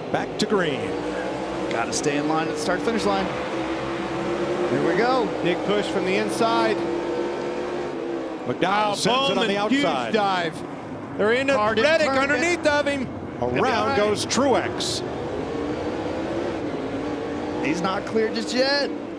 back to green. Got to stay in line at the start-finish line. Here we go. Big push from the inside. McDowell sends it on the outside. Huge dive. They're in a Reddick underneath of him. Around goes Truex. He's not clear just yet.